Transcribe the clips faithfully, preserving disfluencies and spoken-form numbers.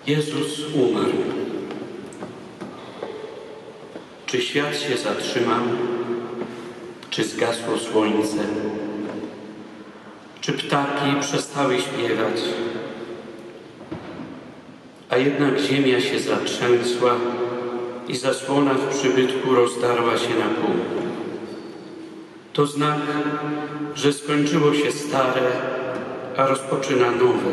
Jezus umarł. Czy świat się zatrzymał? Czy zgasło słońce? Czy ptaki przestały śpiewać? A jednak ziemia się zatrzęsła i zasłona w przybytku rozdarła się na pół. To znak, że skończyło się stare, a rozpoczyna nowe.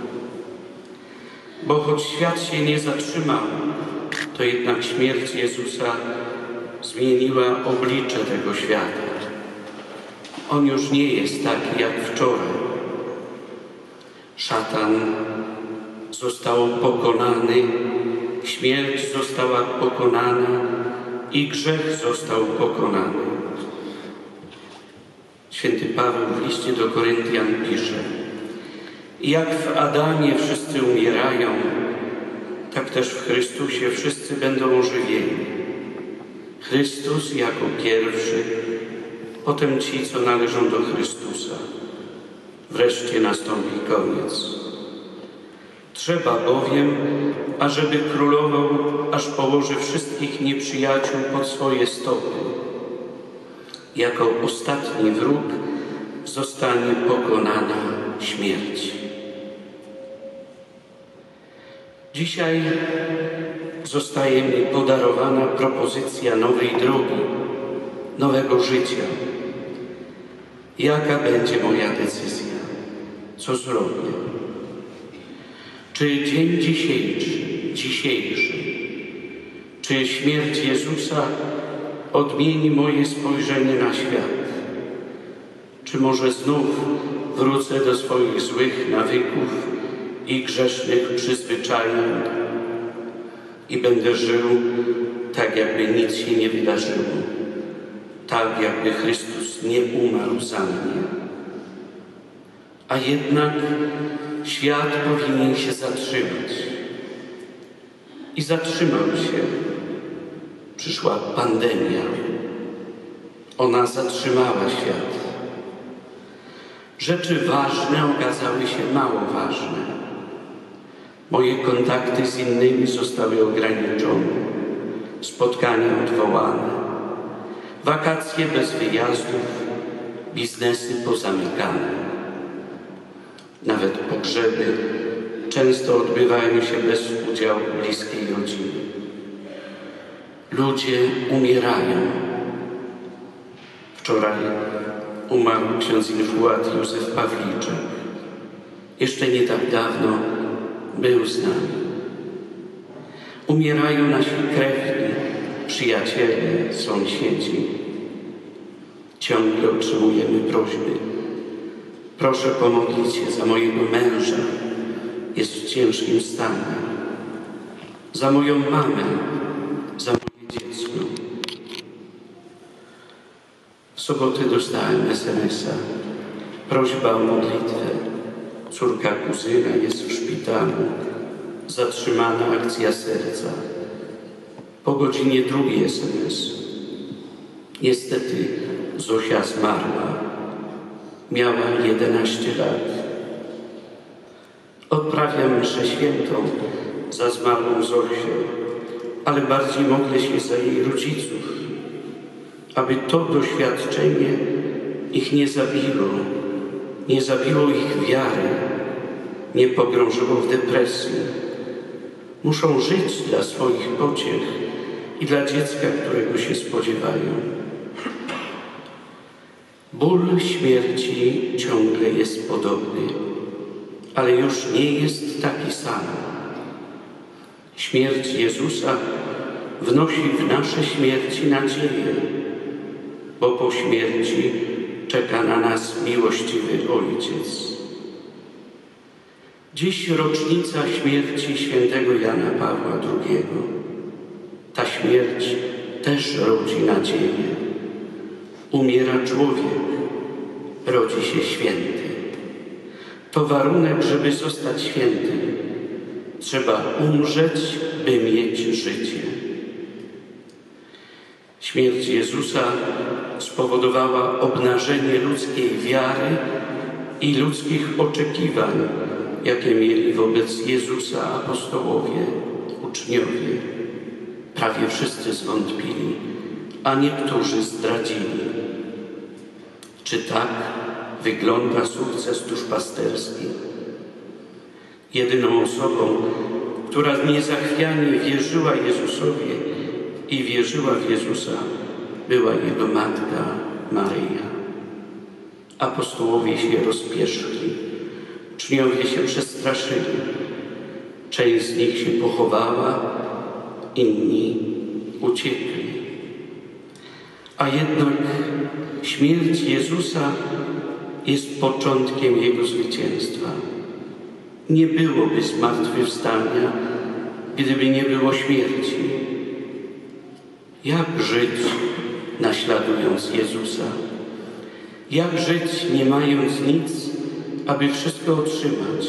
Bo choć świat się nie zatrzymał, to jednak śmierć Jezusa zmieniła oblicze tego świata. On już nie jest taki jak wczoraj. Szatan został pokonany, śmierć została pokonana i grzech został pokonany. Święty Paweł w liście do Koryntian pisze: jak w Adamie wszyscy umierają, tak też w Chrystusie wszyscy będą ożywieni. Chrystus jako pierwszy, potem ci, co należą do Chrystusa. Wreszcie nastąpi koniec. Trzeba bowiem, ażeby królował, aż położy wszystkich nieprzyjaciół pod swoje stopy. Jako ostatni wróg zostanie pokonana śmierć. Dzisiaj zostaje mi podarowana propozycja nowej drogi, nowego życia. Jaka będzie moja decyzja? Co zrobię? Czy dzień dzisiejszy, dzisiejszy, czy śmierć Jezusa odmieni moje spojrzenie na świat? Czy może znów wrócę do swoich złych nawyków i grzesznych przyzwyczajeń i będę żył tak, jakby nic się nie wydarzyło, tak, jakby Chrystus nie umarł za mnie? A jednak świat powinien się zatrzymać. I zatrzymał się. Przyszła pandemia. Ona zatrzymała świat. Rzeczy ważne okazały się mało ważne. Moje kontakty z innymi zostały ograniczone. Spotkania odwołane. Wakacje bez wyjazdów. Biznesy pozamykane. Nawet pogrzeby często odbywają się bez udziału bliskiej rodziny. Ludzie umierają. Wczoraj umarł ksiądz infuat Józef Pawliczek. Jeszcze nie tak dawno był z nami. Umierają nasi krewni, przyjaciele, sąsiedzi. Ciągle otrzymujemy prośby: proszę pomodlić się za mojego męża, jest w ciężkim stanie, za moją mamę, za moje dziecko. W sobotę dostałem es em es a. Prośba o modlitwę. Córka kuzyna jest w szpitalu. Zatrzymana akcja serca. Po godzinie drugi es em es. Niestety Zosia zmarła. Miała jedenaście lat. Odprawiam mszę świętą za zmarłą Zosię, ale bardziej modlę się za jej rodziców, aby to doświadczenie ich nie zabiło, nie zabiło ich wiary, nie pogrążyło w depresji. Muszą żyć dla swoich pociech i dla dziecka, którego się spodziewają. Ból śmierci ciągle jest podobny, ale już nie jest taki sam. Śmierć Jezusa wnosi w nasze śmierci nadzieję, bo po śmierci czeka na nas miłościwy Ojciec. Dziś rocznica śmierci świętego Jana Pawła drugiego. Ta śmierć też rodzi nadzieję. Umiera człowiek, rodzi się święty. To warunek, żeby zostać świętym. Trzeba umrzeć, by mieć życie. Śmierć Jezusa spowodowała obnażenie ludzkiej wiary i ludzkich oczekiwań jakie mieli wobec Jezusa apostołowie, uczniowie. Prawie wszyscy zwątpili, a niektórzy zdradzili. Czy tak wygląda sukces duszpasterski? Jedyną osobą, która niezachwianie wierzyła Jezusowi i wierzyła w Jezusa, była Jego matka Maryja. Apostołowie się rozpieszli, uczniowie się przestraszyli. Część z nich się pochowała, inni uciekli. A jednak śmierć Jezusa jest początkiem Jego zwycięstwa. Nie byłoby zmartwychwstania, gdyby nie było śmierci. Jak żyć, naśladując Jezusa? Jak żyć, nie mając nic, aby wszystko otrzymać?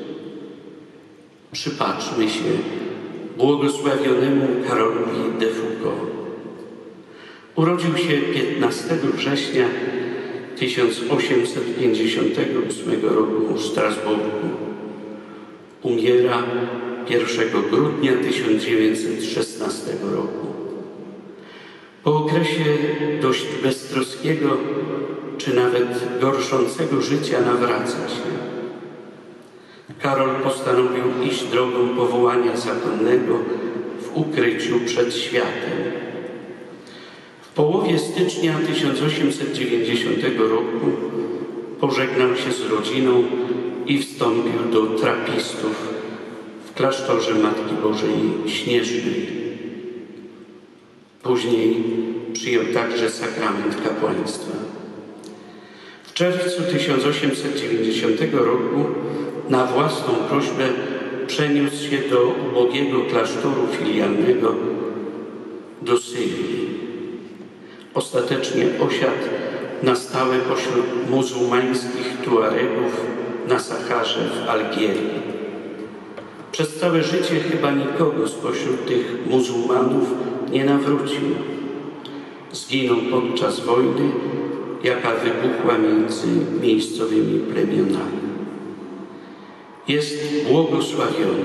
Przypatrzmy się błogosławionemu Karolowi de Foucauld. Urodził się piętnastego września tysiąc osiemset pięćdziesiątego ósmego roku w Strasburgu. Umiera pierwszego grudnia tysiąc dziewięćset szesnastego roku. Po okresie dość beztroskiego, czy nawet gorszącego życia nawraca się. Karol postanowił iść drogą powołania zakonnego w ukryciu przed światem. W połowie stycznia tysiąc osiemset dziewięćdziesiątego roku pożegnał się z rodziną i wstąpił do trapistów w klasztorze Matki Bożej Śnieżnej. Później przyjął także sakrament kapłaństwa. W czerwcu tysiąc osiemset dziewięćdziesiątego roku na własną prośbę przeniósł się do ubogiego klasztoru filialnego do Syrii. Ostatecznie osiadł na stałe pośród muzułmańskich Tuaregów na Saharze w Algierii. Przez całe życie chyba nikogo spośród tych muzułmanów nie nawrócił. Zginął podczas wojny, jaka wybuchła między miejscowymi plemionami. Jest błogosławiony.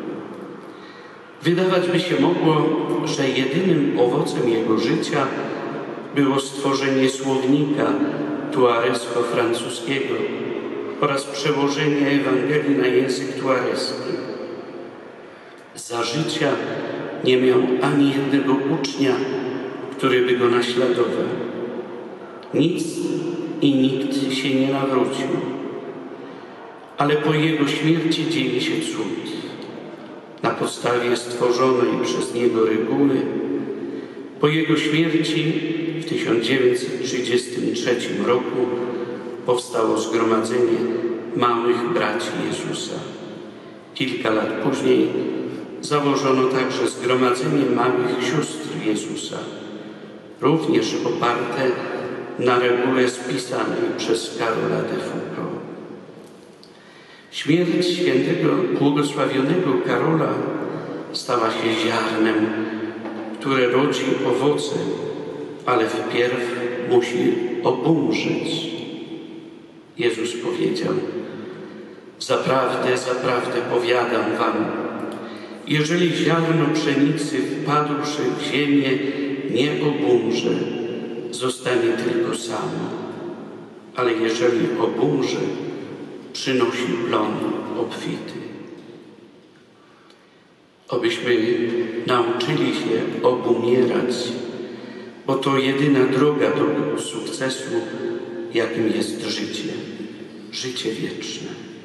Wydawać by się mogło, że jedynym owocem jego życia było stworzenie słownika tuaresko-francuskiego oraz przełożenie Ewangelii na język tuareski. Za życia nie miał ani jednego ucznia, który by go naśladował. Nic i nikt się nie nawrócił. Ale po jego śmierci dzieje się cud. Na podstawie stworzonej przez niego reguły, po jego śmierci w tysiąc dziewięćset trzydziestym trzecim roku powstało Zgromadzenie Małych Braci Jezusa. Kilka lat później założono także Zgromadzenie Małych Sióstr Jezusa, również oparte na regule spisanej przez Karola de Foucauld. Śmierć świętego, błogosławionego Karola stała się ziarnem, które rodzi owoce, ale wpierw musi obumrzeć. Jezus powiedział: zaprawdę, zaprawdę powiadam wam, jeżeli ziarno pszenicy wpadłszy w ziemię nie obumrze, zostanie tylko samo, ale jeżeli obumrze, przynosi plon obfity. Obyśmy nauczyli się obumierać, bo to jedyna droga do sukcesu, jakim jest życie, życie wieczne.